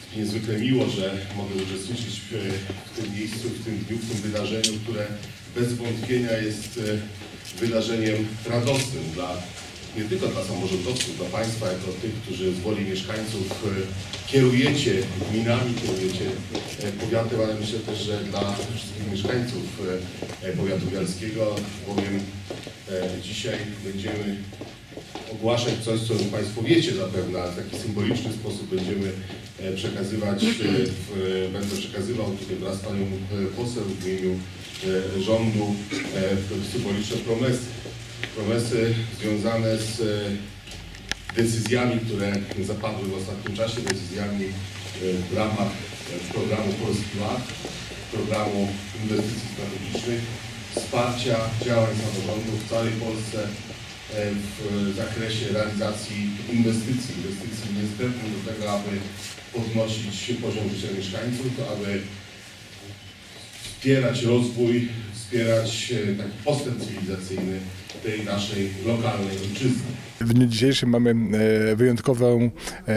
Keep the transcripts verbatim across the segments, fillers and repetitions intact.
niezwykle miło, że mogę uczestniczyć w tym miejscu, w tym dniu, w tym wydarzeniu, które bez wątpienia jest wydarzeniem radosnym dla, nie tylko dla samorządowców, dla Państwa, jako tych, którzy z woli mieszkańców kierujecie gminami, kierujecie powiatem, ale myślę też, że dla wszystkich mieszkańców powiatu bialskiego, bowiem dzisiaj będziemy ogłaszać coś, co Państwo wiecie zapewne, ale w taki symboliczny sposób będziemy przekazywać, w, będę przekazywał tutaj wraz z Panią Poseł w imieniu rządu symboliczne promesy. Promesy związane z decyzjami, które zapadły w ostatnim czasie, decyzjami w ramach programu Polski Ład, programu inwestycji strategicznych, wsparcia działań samorządów w całej Polsce w zakresie realizacji inwestycji, inwestycji niezbędnych do tego, aby podnosić poziom życia mieszkańców, aby wspierać rozwój, wspierać taki postęp cywilizacyjny tej naszej lokalnej ojczyzny. W dniu dzisiejszym mamy wyjątkową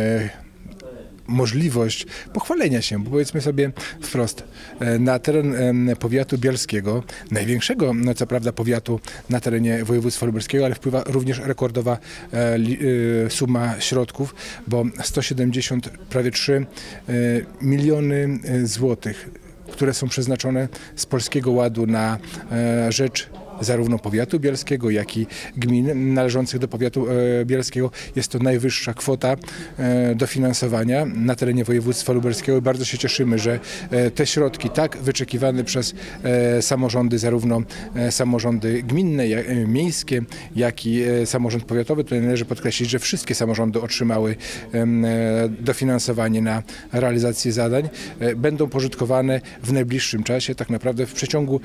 możliwość pochwalenia się, bo powiedzmy sobie wprost, na teren powiatu bielskiego, największego, no co prawda powiatu na terenie województwa lubelskiego, ale wpływa również rekordowa suma środków, bo sto siedemdziesiąt, prawie trzy miliony złotych, które są przeznaczone z Polskiego Ładu na rzecz zarówno powiatu bielskiego, jak i gmin należących do powiatu bielskiego. Jest to najwyższa kwota dofinansowania na terenie województwa lubelskiego. Bardzo się cieszymy, że te środki tak wyczekiwane przez samorządy, zarówno samorządy gminne, miejskie, jak i samorząd powiatowy. Tutaj należy podkreślić, że wszystkie samorządy otrzymały dofinansowanie na realizację zadań. Będą pożytkowane w najbliższym czasie, tak naprawdę w przeciągu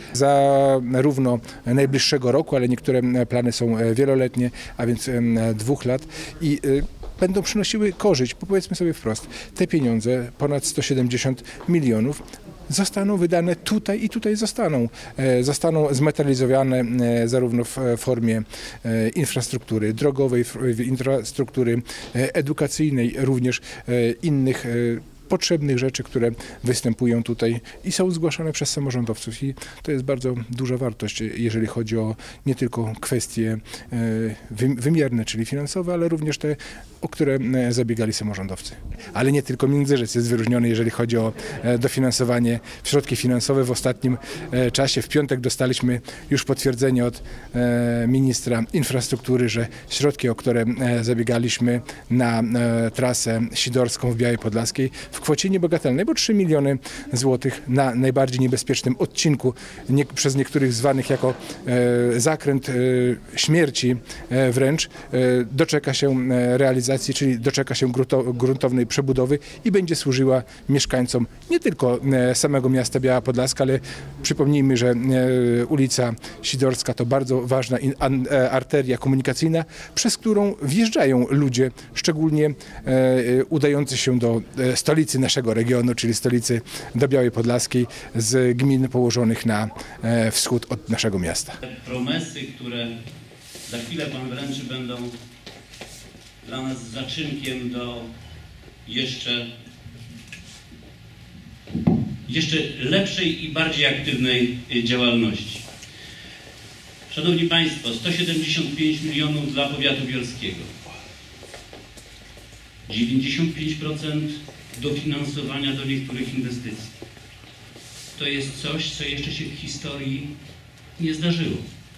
zarówno najbliższego roku, ale niektóre plany są wieloletnie, a więc dwóch lat i będą przynosiły korzyść, bo powiedzmy sobie wprost, te pieniądze, ponad sto siedemdziesiąt milionów, zostaną wydane tutaj i tutaj zostaną. Zostaną zmetalizowane zarówno w formie infrastruktury drogowej, infrastruktury edukacyjnej, również innych potrzebnych rzeczy, które występują tutaj i są zgłaszane przez samorządowców. I to jest bardzo duża wartość, jeżeli chodzi o nie tylko kwestie wymierne, czyli finansowe, ale również te, o które zabiegali samorządowcy. Ale nie tylko Międzyrzec jest wyróżniony, jeżeli chodzi o dofinansowanie, środki finansowe. W ostatnim czasie, w piątek, dostaliśmy już potwierdzenie od ministra infrastruktury, że środki, o które zabiegaliśmy na trasę sidorską w Białej Podlaskiej, w kwocie niebagatelnej, bo trzy miliony złotych na najbardziej niebezpiecznym odcinku, nie, przez niektórych zwanych jako e, zakręt e, śmierci e, wręcz, e, doczeka się e, realizacji, czyli doczeka się grunto, gruntownej przebudowy i będzie służyła mieszkańcom nie tylko e, samego miasta Biała Podlaska, ale przypomnijmy, że e, ulica Sidorska to bardzo ważna in, an, e, arteria komunikacyjna, przez którą wjeżdżają ludzie, szczególnie e, udający się do e, stolicy naszego regionu, czyli stolicy do Białej Podlaskiej, z gmin położonych na e, wschód od naszego miasta. Promesy, które za chwilę Pan wręczy, będą dla nas zaczynkiem do jeszcze, jeszcze lepszej i bardziej aktywnej działalności. Szanowni Państwo, sto siedemdziesiąt pięć milionów dla powiatu bielskiego, dziewięćdziesiąt pięć procent dofinansowania do niektórych inwestycji. To jest coś, co jeszcze się w historii nie zdarzyło.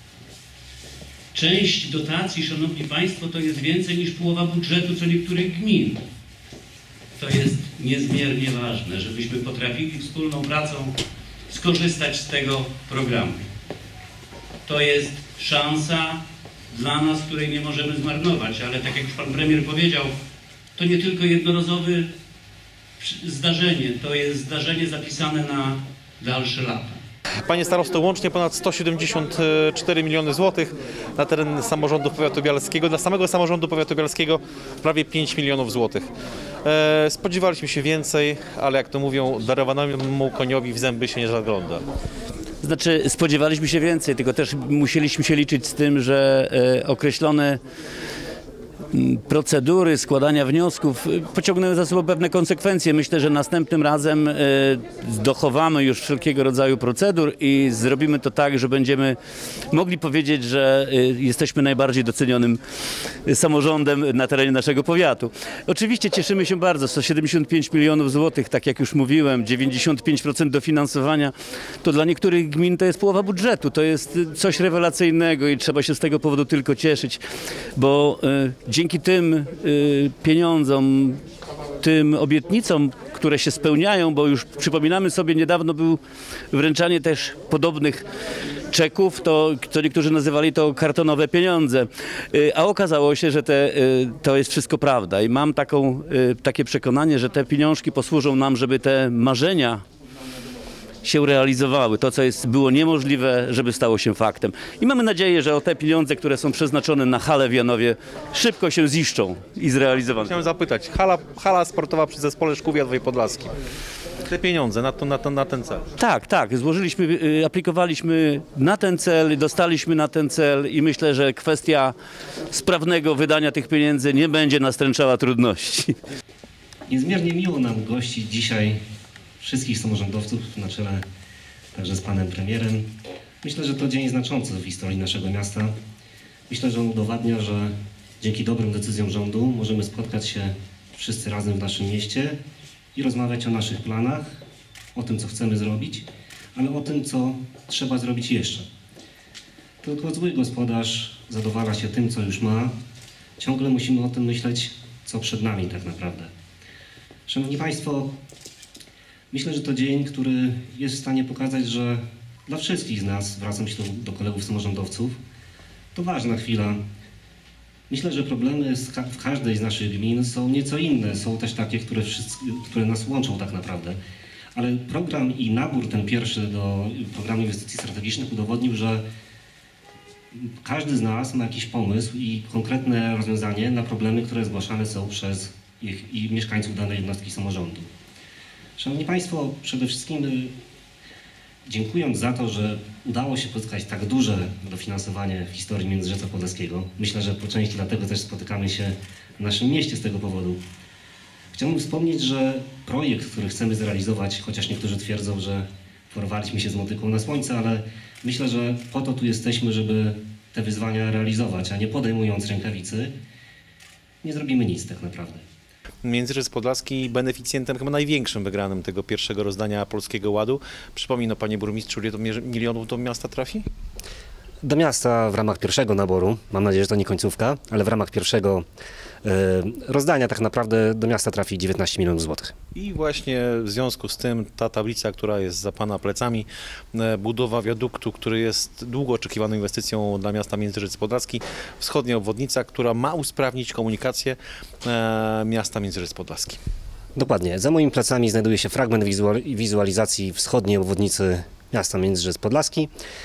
Część dotacji, Szanowni Państwo, to jest więcej niż połowa budżetu co niektórych gmin. To jest niezmiernie ważne, żebyśmy potrafili wspólną pracą skorzystać z tego programu. To jest szansa dla nas, której nie możemy zmarnować, ale tak jak już Pan Premier powiedział, to nie tylko jednorazowy zdarzenie, to jest zdarzenie zapisane na dalsze lata. Panie starosto, łącznie ponad sto siedemdziesiąt cztery miliony złotych na teren samorządu powiatu bielskiego. Dla samego samorządu powiatu bielskiego prawie pięć milionów złotych. E, spodziewaliśmy się więcej, ale jak to mówią, darowanemu koniowi w zęby się nie zagląda. Znaczy, spodziewaliśmy się więcej, tylko też musieliśmy się liczyć z tym, że e, określone procedury składania wniosków pociągnęły za sobą pewne konsekwencje. Myślę, że następnym razem e, dochowamy już wszelkiego rodzaju procedur i zrobimy to tak, że będziemy mogli powiedzieć, że e, jesteśmy najbardziej docenionym samorządem na terenie naszego powiatu. Oczywiście cieszymy się bardzo. sto siedemdziesiąt pięć milionów złotych, tak jak już mówiłem, dziewięćdziesiąt pięć procent dofinansowania, to dla niektórych gmin to jest połowa budżetu. To jest coś rewelacyjnego i trzeba się z tego powodu tylko cieszyć, bo e, dzięki tym y, pieniądzom, tym obietnicom, które się spełniają, bo już przypominamy sobie, niedawno było wręczanie też podobnych czeków, to, to niektórzy nazywali to kartonowe pieniądze, y, a okazało się, że te, y, to jest wszystko prawda i mam taką, y, takie przekonanie, że te pieniążki posłużą nam, żeby te marzenia się realizowały. To, co jest, było niemożliwe, żeby stało się faktem. I mamy nadzieję, że o te pieniądze, które są przeznaczone na halę w Janowie, szybko się ziszczą i zrealizowane. Chciałem zapytać, hala, hala sportowa przy zespole Szkół Jadłowej Podlaskim. Te pieniądze na, to, na, to, na ten cel. Tak, tak. Złożyliśmy, y, aplikowaliśmy na ten cel, dostaliśmy na ten cel i myślę, że kwestia sprawnego wydania tych pieniędzy nie będzie nastręczała trudności. Niezmiernie miło nam gościć dzisiaj wszystkich samorządowców na czele także z panem premierem. Myślę, że to dzień znaczący w historii naszego miasta. Myślę, że on udowadnia, że dzięki dobrym decyzjom rządu możemy spotkać się wszyscy razem w naszym mieście i rozmawiać o naszych planach, o tym, co chcemy zrobić, ale o tym, co trzeba zrobić jeszcze. Tylko zły gospodarz zadowala się tym, co już ma. Ciągle musimy o tym myśleć, co przed nami tak naprawdę. Szanowni Państwo, myślę, że to dzień, który jest w stanie pokazać, że dla wszystkich z nas, zwracam się do, do kolegów samorządowców, to ważna chwila. Myślę, że problemy w każdej z naszych gmin są nieco inne, są też takie, które, wszystkie, które nas łączą tak naprawdę. Ale program i nabór ten pierwszy do programu inwestycji strategicznych udowodnił, że każdy z nas ma jakiś pomysł i konkretne rozwiązanie na problemy, które zgłaszane są przez ich, i mieszkańców danej jednostki samorządu. Szanowni Państwo, przede wszystkim dziękując za to, że udało się pozyskać tak duże dofinansowanie w historii Międzyrzeca Podlaskiego. Myślę, że po części dlatego też spotykamy się w naszym mieście z tego powodu. Chciałbym wspomnieć, że projekt, który chcemy zrealizować, chociaż niektórzy twierdzą, że porwaliśmy się z motyką na słońce, ale myślę, że po to tu jesteśmy, żeby te wyzwania realizować, a nie podejmując rękawicy, nie zrobimy nic tak naprawdę. Międzyrzec Podlaski beneficjentem chyba największym wygranym tego pierwszego rozdania Polskiego Ładu. Przypomnę, panie burmistrzu, ile to milionów do miasta trafi? Do miasta w ramach pierwszego naboru, mam nadzieję, że to nie końcówka, ale w ramach pierwszego y, rozdania tak naprawdę do miasta trafi dziewiętnaście milionów złotych. I właśnie w związku z tym ta tablica, która jest za pana plecami, budowa wiaduktu, który jest długo oczekiwaną inwestycją dla miasta Międzyrzec Podlaski, wschodnia obwodnica, która ma usprawnić komunikację e, miasta Międzyrzec Podlaski. Dokładnie. Za moimi plecami znajduje się fragment wizualizacji wschodniej obwodnicy miasta Międzyrzec Podlaski.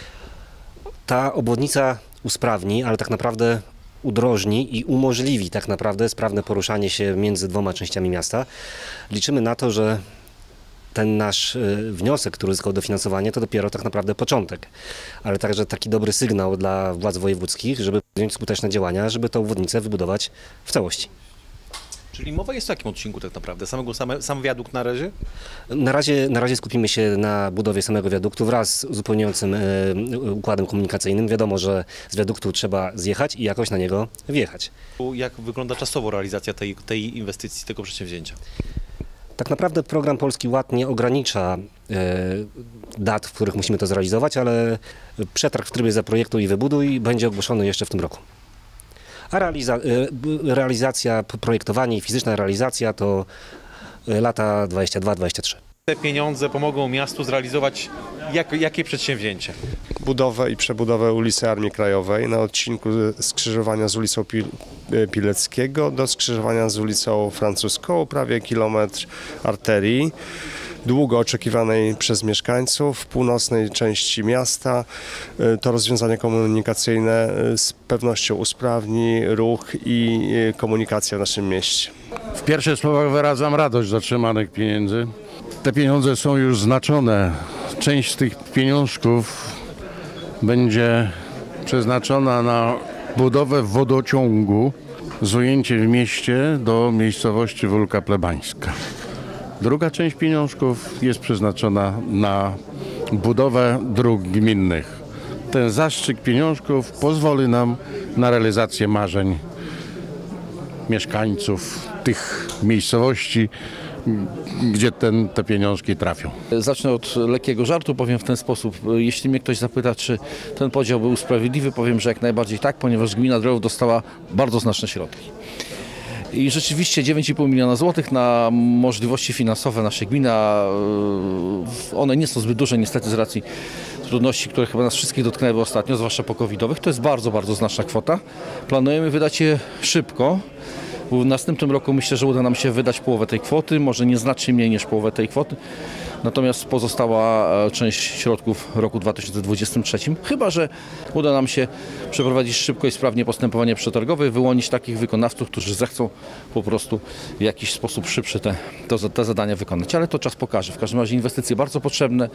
Ta obwodnica usprawni, ale tak naprawdę udrożni i umożliwi tak naprawdę sprawne poruszanie się między dwoma częściami miasta. Liczymy na to, że ten nasz wniosek, który uzyskał dofinansowanie, to dopiero tak naprawdę początek, ale także taki dobry sygnał dla władz wojewódzkich, żeby podjąć skuteczne działania, żeby tę obwodnicę wybudować w całości. Czyli mowa jest o jakim odcinku tak naprawdę? Samego, same, sam wiadukt na razie? Na razie, na razie skupimy się na budowie samego wiaduktu wraz z uzupełniającym e, układem komunikacyjnym. Wiadomo, że z wiaduktu trzeba zjechać i jakoś na niego wjechać. Jak wygląda czasowo realizacja tej, tej inwestycji, tego przedsięwzięcia? Tak naprawdę program Polski Ład nie ogranicza e, dat, w których musimy to zrealizować, ale przetarg w trybie zaprojektuj i wybuduj będzie ogłoszony jeszcze w tym roku. A realiza realizacja, projektowanie i fizyczna realizacja to lata dwadzieścia dwa dwadzieścia trzy. Te pieniądze pomogą miastu zrealizować jak, jakie przedsięwzięcie? Budowę i przebudowę ulicy Armii Krajowej na odcinku skrzyżowania z ulicą Pil Pileckiego do skrzyżowania z ulicą Francuską, prawie kilometr arterii. Długo oczekiwanej przez mieszkańców w północnej części miasta. To rozwiązanie komunikacyjne z pewnością usprawni ruch i komunikację w naszym mieście. W pierwszych słowach wyrażam radość z otrzymanych pieniędzy. Te pieniądze są już znaczone. Część z tych pieniążków będzie przeznaczona na budowę wodociągu z ujęciem w mieście do miejscowości Wólka Plebańska. Druga część pieniążków jest przeznaczona na budowę dróg gminnych. Ten zastrzyk pieniążków pozwoli nam na realizację marzeń mieszkańców tych miejscowości, gdzie ten, te pieniążki trafią. Zacznę od lekkiego żartu, powiem w ten sposób. Jeśli mnie ktoś zapyta, czy ten podział był sprawiedliwy, powiem, że jak najbardziej tak, ponieważ gmina Drogów dostała bardzo znaczne środki. I rzeczywiście dziewięć i pół miliona złotych na możliwości finansowe naszej gminy, a one nie są zbyt duże niestety z racji trudności, które chyba nas wszystkich dotknęły ostatnio, zwłaszcza po covidowych. To jest bardzo, bardzo znaczna kwota. Planujemy wydać je szybko. W następnym roku myślę, że uda nam się wydać połowę tej kwoty, może nieznacznie mniej niż połowę tej kwoty. Natomiast pozostała część środków w roku dwa tysiące dwudziestym trzecim, chyba że uda nam się przeprowadzić szybko i sprawnie postępowanie przetargowe i wyłonić takich wykonawców, którzy zechcą po prostu w jakiś sposób szybszy te, to, te zadania wykonać. Ale to czas pokaże. W każdym razie inwestycje bardzo potrzebne.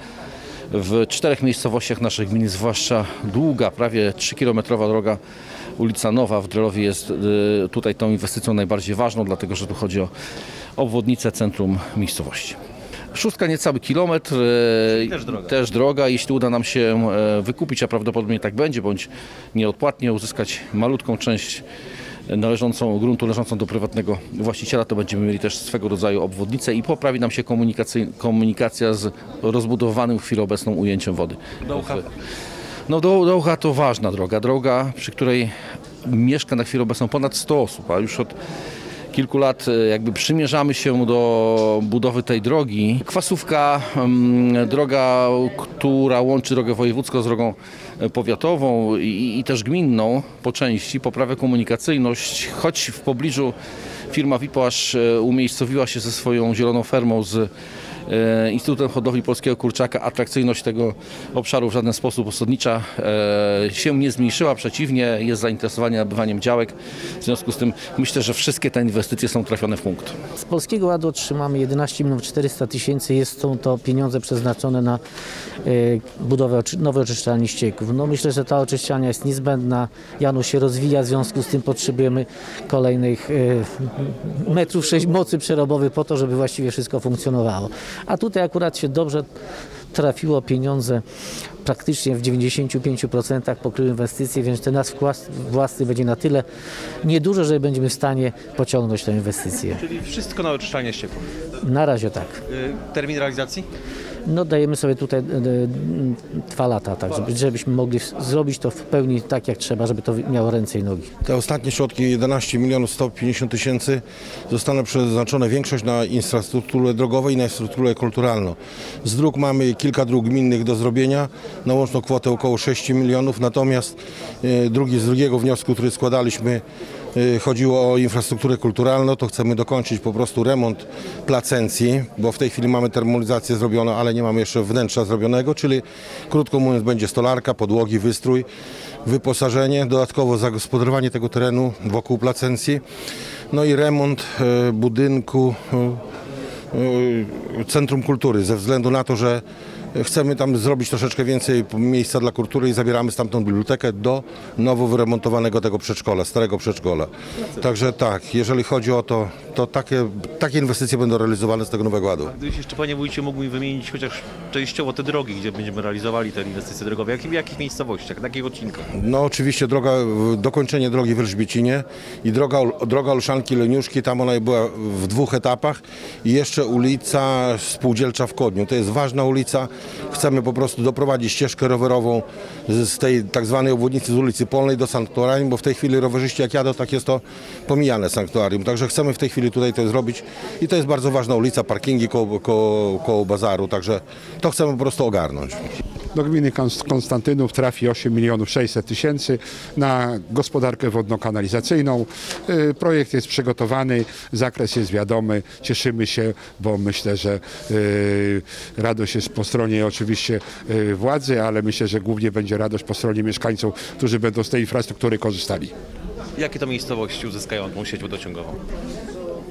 W czterech miejscowościach naszych gmin, zwłaszcza długa, prawie trzykilometrowa droga ulica Nowa w Drelowie jest tutaj tą inwestycją najbardziej ważną, dlatego że tu chodzi o obwodnicę centrum miejscowości. Szóstka niecały kilometr, też droga. też droga. Jeśli uda nam się wykupić, a prawdopodobnie tak będzie, bądź nieodpłatnie uzyskać malutką część należącą, gruntu leżącą do prywatnego właściciela, to będziemy mieli też swego rodzaju obwodnicę i poprawi nam się komunikacja z rozbudowanym w chwilę obecną ujęciem wody. Dołcha. No do, Dołcha to ważna droga, droga, przy której mieszka na chwilę obecną ponad sto osób, a już od kilku lat jakby przymierzamy się do budowy tej drogi. Kwasówka, droga, która łączy drogę wojewódzką z drogą powiatową i, i też gminną po części, poprawia komunikacyjność, choć w pobliżu firma Wipoaż umiejscowiła się ze swoją zieloną fermą z Instytutem Hodowli Polskiego Kurczaka, atrakcyjność tego obszaru w żaden sposób osadnicza się nie zmniejszyła, przeciwnie, jest zainteresowanie nabywaniem działek. W związku z tym myślę, że wszystkie te inwestycje są trafione w punkt. Z Polskiego Ładu otrzymamy jedenaście milionów czterysta tysięcy, są to pieniądze przeznaczone na budowę nowej oczyszczalni ścieków. No myślę, że ta oczyszczalnia jest niezbędna, Janusz się rozwija, w związku z tym potrzebujemy kolejnych metrów sześć mocy przerobowej po to, żeby właściwie wszystko funkcjonowało. A tutaj akurat się dobrze trafiło, pieniądze praktycznie w dziewięćdziesięciu pięciu procentach pokryły inwestycje, więc ten nasz wkład własny będzie na tyle nieduży, że będziemy w stanie pociągnąć tę inwestycję. Czyli wszystko na oczyszczalnię ścieków. Na razie tak. Termin realizacji? No dajemy sobie tutaj dwa lata, tak, żeby, żebyśmy mogli zrobić to w pełni tak jak trzeba, żeby to miało ręce i nogi. Te ostatnie środki, jedenaście milionów sto pięćdziesiąt tysięcy, zostaną przeznaczone większość na infrastrukturę drogową i na infrastrukturę kulturalną. Z dróg mamy kilka dróg gminnych do zrobienia, na łączną kwotę około sześć milionów, natomiast drugi, z drugiego wniosku, który składaliśmy, chodziło o infrastrukturę kulturalną, to chcemy dokończyć po prostu remont placencji, bo w tej chwili mamy termoizację zrobioną, ale nie mamy jeszcze wnętrza zrobionego, czyli krótko mówiąc będzie stolarka, podłogi, wystrój, wyposażenie, dodatkowo zagospodarowanie tego terenu wokół placencji, no i remont budynku Centrum Kultury, ze względu na to, że chcemy tam zrobić troszeczkę więcej miejsca dla kultury i zabieramy stamtąd bibliotekę do nowo wyremontowanego tego przedszkola, starego przedszkola. Także tak, jeżeli chodzi o to, to takie, takie inwestycje będą realizowane z tego nowego ładu. A gdybyście jeszcze, panie wójcie, mógł mi wymienić chociaż częściowo te drogi, gdzie będziemy realizowali te inwestycje drogowe, w jakich miejscowościach, na jakich odcinkach? No oczywiście droga, dokończenie drogi w Elżbiecinie i droga, droga Olszanki-Leniuszki, tam ona była w dwóch etapach i jeszcze ulica Spółdzielcza w Kodniu. To jest ważna ulica. Chcemy po prostu doprowadzić ścieżkę rowerową z tej tak zwanej obwodnicy z ulicy Polnej do sanktuarium, bo w tej chwili rowerzyści jak jadą, tak jest to pomijane sanktuarium. Także chcemy w tej chwili tutaj to zrobić i to jest bardzo ważna ulica, parkingi koło, koło, koło bazaru, także to chcemy po prostu ogarnąć. Do gminy Konstantynów trafi osiem milionów sześćset tysięcy na gospodarkę wodno-kanalizacyjną. Projekt jest przygotowany, zakres jest wiadomy, cieszymy się, bo myślę, że radość jest po stronie oczywiście władzy, ale myślę, że głównie będzie radość po stronie mieszkańców, którzy będą z tej infrastruktury korzystali. Jakie to miejscowości uzyskają tą sieć wodociągową?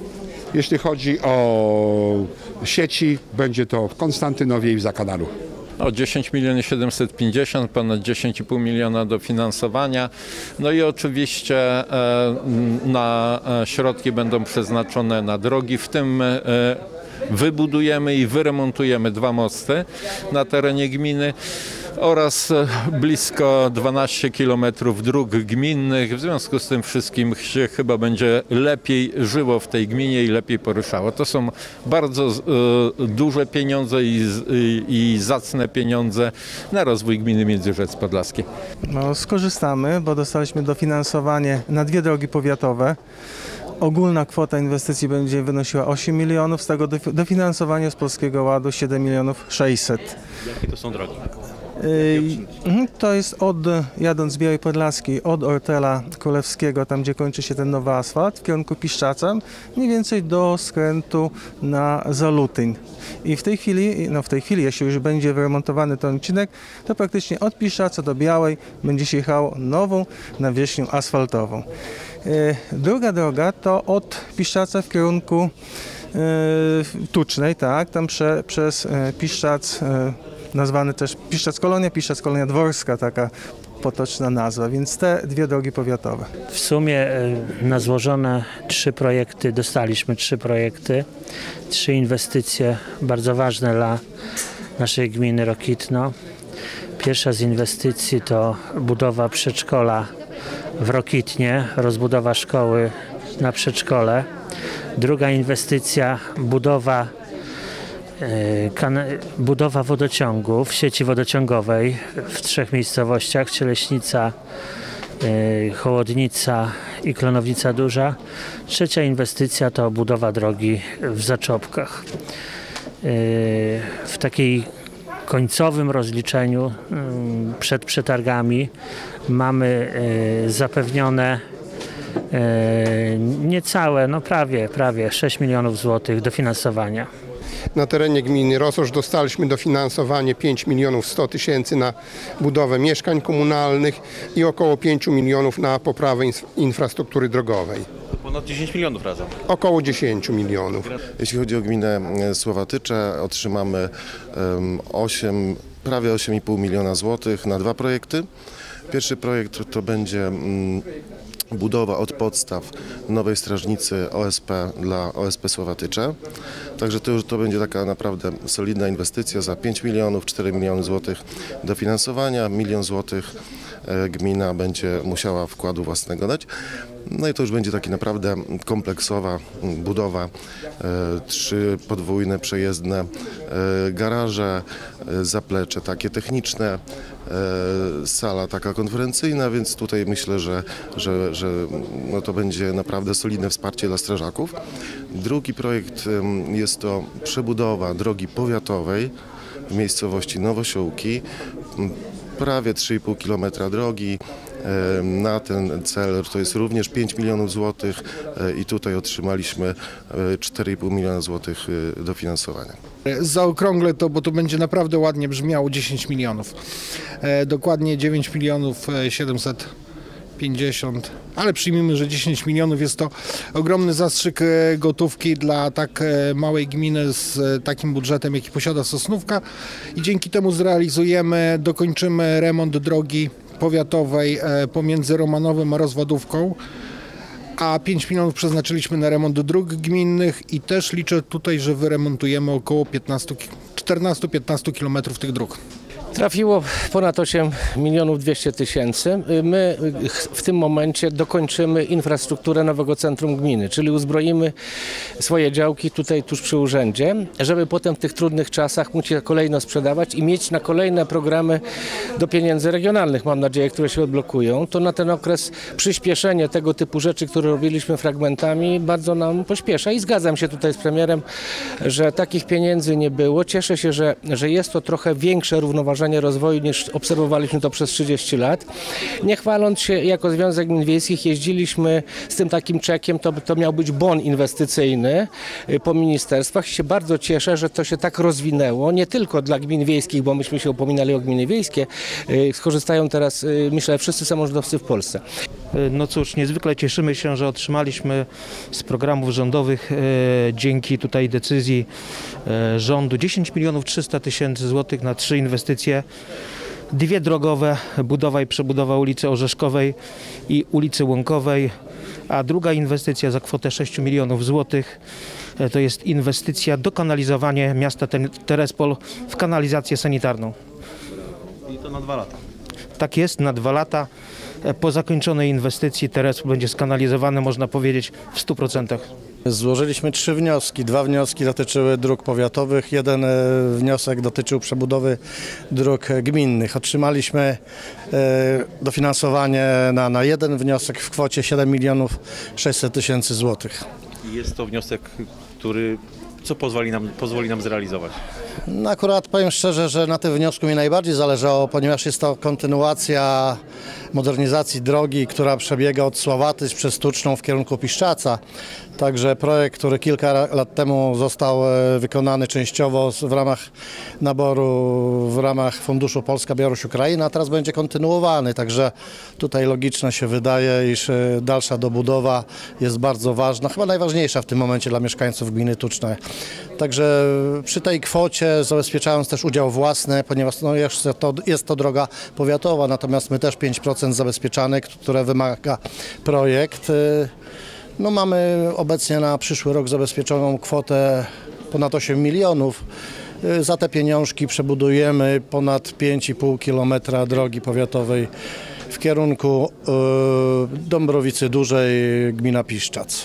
Jeśli chodzi o sieci, będzie to w Konstantynowie i w Zakanalu. O dziesięć milionów siedemset pięćdziesiąt, ponad dziesięć i pół miliona dofinansowania. No i oczywiście e, na środki będą przeznaczone na drogi, w tym e, wybudujemy i wyremontujemy dwa mosty na terenie gminy oraz blisko dwanaście kilometrów dróg gminnych. W związku z tym wszystkim się chyba będzie lepiej żyło w tej gminie i lepiej poruszało. To są bardzo y, duże pieniądze i, y, i zacne pieniądze na rozwój gminy Międzyrzec Podlaski. No, skorzystamy, bo dostaliśmy dofinansowanie na dwie drogi powiatowe. Ogólna kwota inwestycji będzie wynosiła osiem milionów, z tego dofinansowanie z Polskiego Ładu siedem milionów sześćset. Jakie to są drogi? To jest od, jadąc z Białej Podlaskiej, od Ortela Królewskiego, tam gdzie kończy się ten nowy asfalt, w kierunku Piszczaca, mniej więcej do skrętu na Zalutyn. I w tej chwili, no w tej chwili, jeśli już będzie wyremontowany ten odcinek, to praktycznie od Piszczaca do Białej będzie się jechało nową nawierzchnią asfaltową. Druga droga to od Piszczaca w kierunku Tucznej, tak, tam prze, przez Piszczac, nazwany też Piszczac Kolonia, Piszczac Kolonia Dworska, taka potoczna nazwa, więc te dwie drogi powiatowe. W sumie na złożone trzy projekty dostaliśmy trzy projekty, trzy inwestycje bardzo ważne dla naszej gminy Rokitno. Pierwsza z inwestycji to budowa przedszkola w Rokitnie, rozbudowa szkoły na przedszkole. Druga inwestycja budowa budowa wodociągów, sieci wodociągowej w trzech miejscowościach: Cieleśnica, Hołodnica i Klonownica Duża. Trzecia inwestycja to budowa drogi w Zaczopkach. W takiej końcowym rozliczeniu przed przetargami mamy zapewnione niecałe, no prawie, prawie sześć milionów złotych dofinansowania. Na terenie gminy Rososz dostaliśmy dofinansowanie pięć milionów sto tysięcy na budowę mieszkań komunalnych i około pięć milionów na poprawę infrastruktury drogowej. To ponad dziesięć milionów razem. Około dziesięć milionów. Jeśli chodzi o gminę Słowatycze, otrzymamy osiem, prawie osiem i pół miliona złotych na dwa projekty. Pierwszy projekt to będzie budowa od podstaw nowej strażnicy O S P dla O S P Słowatycze. Także to już to będzie taka naprawdę solidna inwestycja za pięć milionów, cztery miliony złotych dofinansowania, milion złotych gmina będzie musiała wkładu własnego dać. No i to już będzie taka naprawdę kompleksowa budowa, e, trzy podwójne, przejezdne e, garaże, e, zaplecze takie techniczne, e, sala taka konferencyjna, więc tutaj myślę, że, że, że no to będzie naprawdę solidne wsparcie dla strażaków. Drugi projekt e, jest to przebudowa drogi powiatowej w miejscowości Nowosiołki, prawie trzy i pół kilometra drogi. Na ten cel to jest również pięć milionów złotych i tutaj otrzymaliśmy cztery i pół miliona złotych dofinansowania. Zaokrąglę to, bo to będzie naprawdę ładnie brzmiało, dziesięć milionów. Dokładnie dziewięć milionów siedemset pięćdziesiąt, ale przyjmijmy, że dziesięć milionów jest to ogromny zastrzyk gotówki dla tak małej gminy z takim budżetem, jaki posiada Sosnówka, i dzięki temu zrealizujemy, dokończymy remont drogi powiatowej pomiędzy Romanowem a Rozwadówką, a pięć milionów przeznaczyliśmy na remont dróg gminnych i też liczę tutaj, że wyremontujemy około czternaście do piętnastu kilometrów tych dróg. Trafiło ponad osiem milionów dwieście tysięcy. My w tym momencie dokończymy infrastrukturę nowego centrum gminy, czyli uzbroimy swoje działki tutaj tuż przy urzędzie, żeby potem w tych trudnych czasach móc je kolejno sprzedawać i mieć na kolejne programy do pieniędzy regionalnych, mam nadzieję, które się odblokują. To na ten okres przyspieszenie tego typu rzeczy, które robiliśmy fragmentami, bardzo nam pośpiesza i zgadzam się tutaj z premierem, że takich pieniędzy nie było. Cieszę się, że, że jest to trochę większe równoważenie rozwoju niż obserwowaliśmy to przez trzydzieści lat. Nie chwaląc się, jako Związek Gmin Wiejskich jeździliśmy z tym takim czekiem, to, to miał być bon inwestycyjny po ministerstwach i się bardzo cieszę, że to się tak rozwinęło, nie tylko dla gmin wiejskich, bo myśmy się upominali o gminy wiejskie, skorzystają teraz, myślę, wszyscy samorządowcy w Polsce. No cóż, niezwykle cieszymy się, że otrzymaliśmy z programów rządowych e, dzięki tutaj decyzji e, rządu dziesięć milionów trzysta tysięcy złotych na trzy inwestycje. Dwie drogowe, budowa i przebudowa ulicy Orzeszkowej i ulicy Łąkowej, a druga inwestycja za kwotę sześć milionów złotych e, to jest inwestycja dokanalizowanie miasta Terespol w kanalizację sanitarną. I to na dwa lata. Tak jest, na dwa lata. Po zakończonej inwestycji Terespol będzie skanalizowany, można powiedzieć, w stu procentach. Złożyliśmy trzy wnioski. Dwa wnioski dotyczyły dróg powiatowych, jeden wniosek dotyczył przebudowy dróg gminnych. Otrzymaliśmy e, dofinansowanie na, na jeden wniosek w kwocie siedem milionów sześćset tysięcy złotych. Jest to wniosek, który co pozwoli nam, pozwoli nam zrealizować? No akurat powiem szczerze, że na tym wniosku mi najbardziej zależało, ponieważ jest to kontynuacja modernizacji drogi, która przebiega od Sławatyc przez Tuczną w kierunku Piszczaca. Także projekt, który kilka lat temu został wykonany częściowo w ramach naboru, w ramach Funduszu Polska, Białoruś, Ukraina, a teraz będzie kontynuowany. Także tutaj logiczne się wydaje, iż dalsza dobudowa jest bardzo ważna, chyba najważniejsza w tym momencie dla mieszkańców gminy Tuczne. Także przy tej kwocie, zabezpieczając też udział własny, ponieważ no jest, to, jest to droga powiatowa, natomiast my też pięć procent zabezpieczane, które wymaga projekt. No mamy obecnie na przyszły rok zabezpieczoną kwotę ponad osiem milionów. Za te pieniążki przebudujemy ponad pięć i pół kilometra drogi powiatowej w kierunku Dąbrowicy Dużej, gmina Piszczac.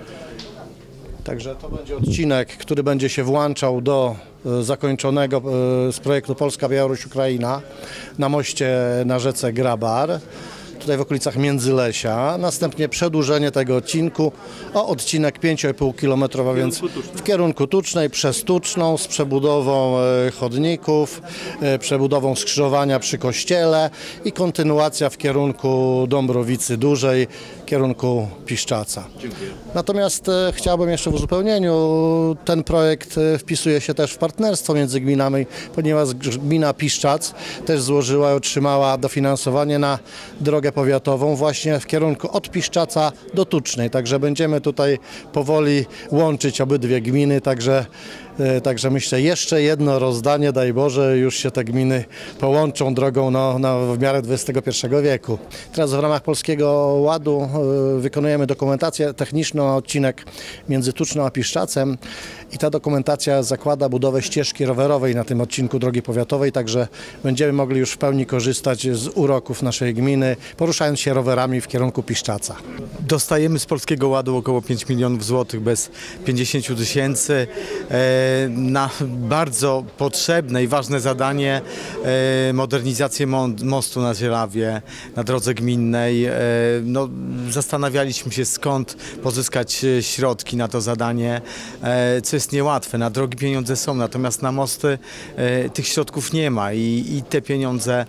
Także to będzie odcinek, który będzie się włączał do zakończonego z projektu Polska, Białoruś, Ukraina na moście na rzece Grabar, tutaj w okolicach Międzylesia. Następnie przedłużenie tego odcinku o odcinek pięć i pół kilometra, więc w kierunku Tucznej przez Tuczną z przebudową chodników, przebudową skrzyżowania przy kościele i kontynuacja w kierunku Dąbrowicy Dużej, w kierunku Piszczaca. Dziękuję. Natomiast e, chciałbym jeszcze w uzupełnieniu, ten projekt e, wpisuje się też w partnerstwo między gminami, ponieważ gmina Piszczac też złożyła i otrzymała dofinansowanie na drogę powiatową właśnie w kierunku od Piszczaca do Tucznej. Także będziemy tutaj powoli łączyć obydwie gminy, także Także myślę, jeszcze jedno rozdanie, daj Boże, już się te gminy połączą drogą no, no, w miarę dwudziestego pierwszego wieku. Teraz w ramach Polskiego Ładu wykonujemy dokumentację techniczną na odcinek między Tuczną a Piszczacem i ta dokumentacja zakłada budowę ścieżki rowerowej na tym odcinku drogi powiatowej, także będziemy mogli już w pełni korzystać z uroków naszej gminy, poruszając się rowerami w kierunku Piszczaca. Dostajemy z Polskiego Ładu około pięć milionów złotych bez pięćdziesięciu tysięcy na bardzo potrzebne i ważne zadanie modernizację mostu na Zielawie, na drodze gminnej. No, zastanawialiśmy się, skąd pozyskać środki na to zadanie, co jest niełatwe. Na drogi pieniądze są, natomiast na mosty tych środków nie ma i, i te pieniądze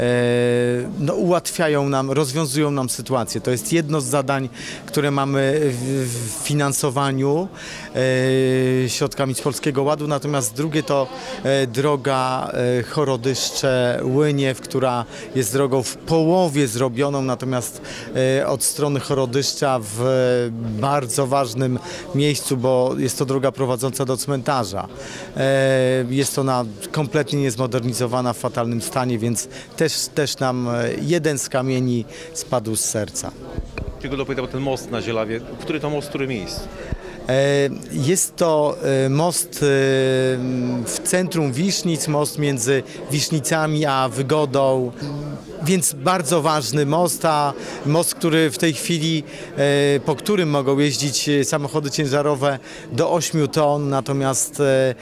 no, ułatwiają nam, rozwiązują nam sytuację. To jest jedno z zadań, które mamy w, w finansowaniu środkami z Polskiego Ładu, natomiast drugie to e, droga e, Chorodyszcze-Łyniew, która jest drogą w połowie zrobioną, natomiast e, od strony Chorodyszcza w e, bardzo ważnym miejscu, bo jest to droga prowadząca do cmentarza. E, jest ona kompletnie niezmodernizowana, w fatalnym stanie, więc też, też nam jeden z kamieni spadł z serca. Czego dopytał ten most na Zielawie? Który to most, który miejsc? Jest to most w centrum Wisznic, most między Wisznicami a Wygodą, więc bardzo ważny most, a most, który w tej chwili, po którym mogą jeździć samochody ciężarowe do ośmiu ton, natomiast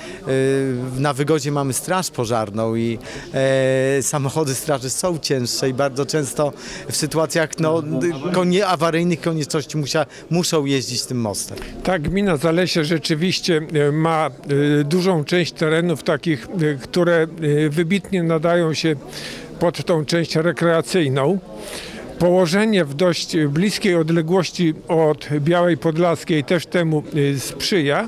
na Wygodzie mamy straż pożarną i samochody straży są cięższe i bardzo często w sytuacjach no, konie, awaryjnych konieczności musia, muszą jeździć tym mostem. Tak, gmina Zalesie rzeczywiście ma dużą część terenów takich, które wybitnie nadają się pod tą część rekreacyjną. Położenie w dość bliskiej odległości od Białej Podlaskiej też temu sprzyja.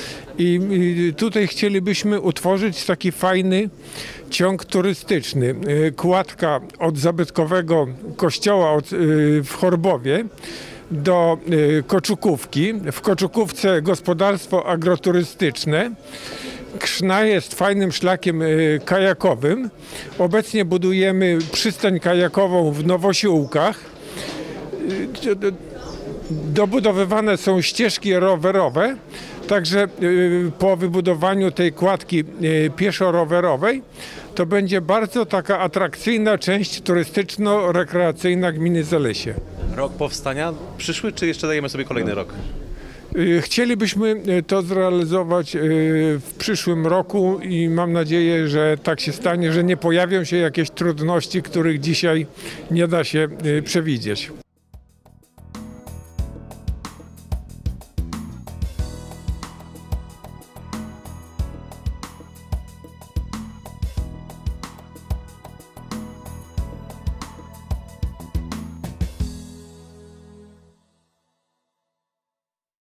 I tutaj chcielibyśmy utworzyć taki fajny ciąg turystyczny. Kładka od zabytkowego kościoła od, w Chorbowie do Koczukówki. W Koczukówce gospodarstwo agroturystyczne. Krzna jest fajnym szlakiem y, kajakowym. Obecnie budujemy przystań kajakową w Nowosiłkach. Y, do, dobudowywane są ścieżki rowerowe, także y, po wybudowaniu tej kładki y, pieszo-rowerowej to będzie bardzo taka atrakcyjna część turystyczno-rekreacyjna gminy Zalesie. Rok powstania przyszły, czy jeszcze dajemy sobie kolejny rok? Chcielibyśmy to zrealizować w przyszłym roku i mam nadzieję, że tak się stanie, że nie pojawią się jakieś trudności, których dzisiaj nie da się przewidzieć.